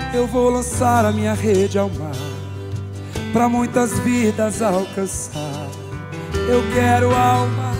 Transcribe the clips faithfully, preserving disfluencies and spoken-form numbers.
Eu vou lançar a minha rede ao mar, pra muitas vidas alcançar. Eu quero alma,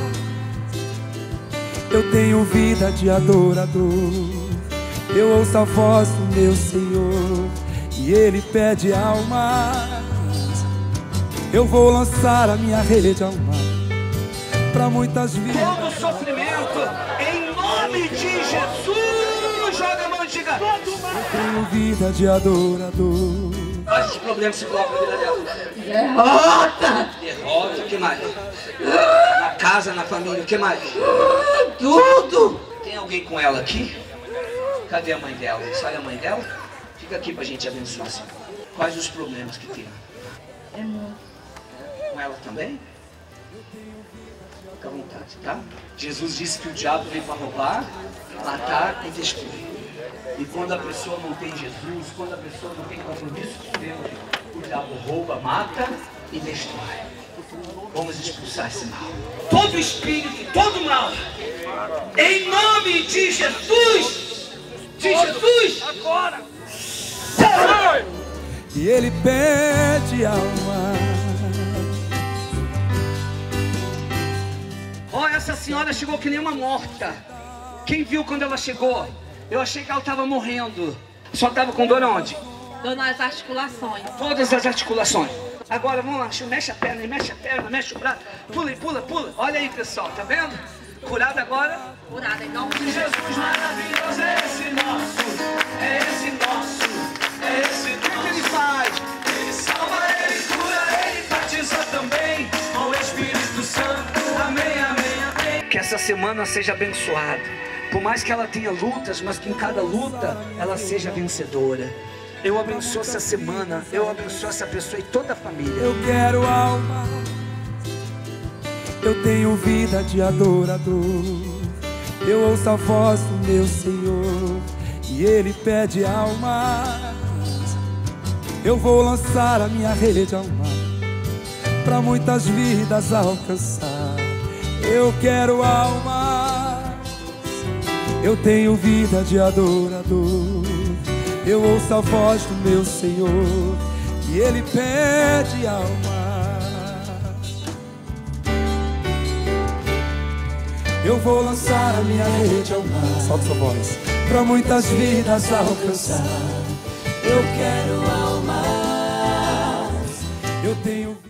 eu tenho vida de adorador. Eu ouço a voz do meu Senhor e Ele pede almas. Eu vou lançar a minha rede ao mar, pra muitas vidas. Todo sofrimento, em nome de Jesus, joga a mão e diga: eu tenho vida de adorador. Quais os problemas se colocam na vida dela? Derrota! Derrota, o que mais? Na casa, na família, o que mais? Tudo! Tem alguém com ela aqui? Cadê a mãe dela? Sai a mãe dela? Fica aqui pra gente abençoar, Senhor. Quais os problemas que tem? É muito. Com ela também? Fica à vontade, tá? Jesus disse que o diabo veio para roubar, matar e destruir. E quando a pessoa não tem Jesus, quando a pessoa não tem compromisso com Deus, o diabo rouba, mata e destrói. Vamos expulsar esse mal. Todo espírito, todo mal, em nome de Jesus, de Jesus, agora. E Ele pede alma. Ó, essa senhora chegou que nem uma morta. Quem viu quando ela chegou? Eu achei que ela estava morrendo. Só estava com dor onde? Dor nas articulações. Todas as articulações. Agora vamos lá, mexe a perna, mexe a perna, mexe o braço. Pula, pula, pula. Olha aí, pessoal, tá vendo? Curada agora. Curada em nome de Jesus maravilhoso é esse nosso, é esse nosso, é esse nosso. O que ele faz? Ele salva, ele cura, ele batiza também com o Espírito Santo. Amém, amém, amém. Que essa semana seja abençoada. Por mais que ela tenha lutas, mas que em cada luta ela seja vencedora. Eu abençoo essa semana, eu abençoo essa pessoa e toda a família. Eu quero alma, eu tenho vida de adorador. Eu ouço a voz do meu Senhor e Ele pede almas. Eu vou lançar a minha rede ao mar, pra muitas vidas alcançar. Eu quero almas, eu tenho vida de adorador. Eu ouço a voz do meu Senhor e Ele pede alma. Eu vou lançar a minha rede ao mar, solta sua voz, pra muitas vidas alcançar. Eu quero almas, eu tenho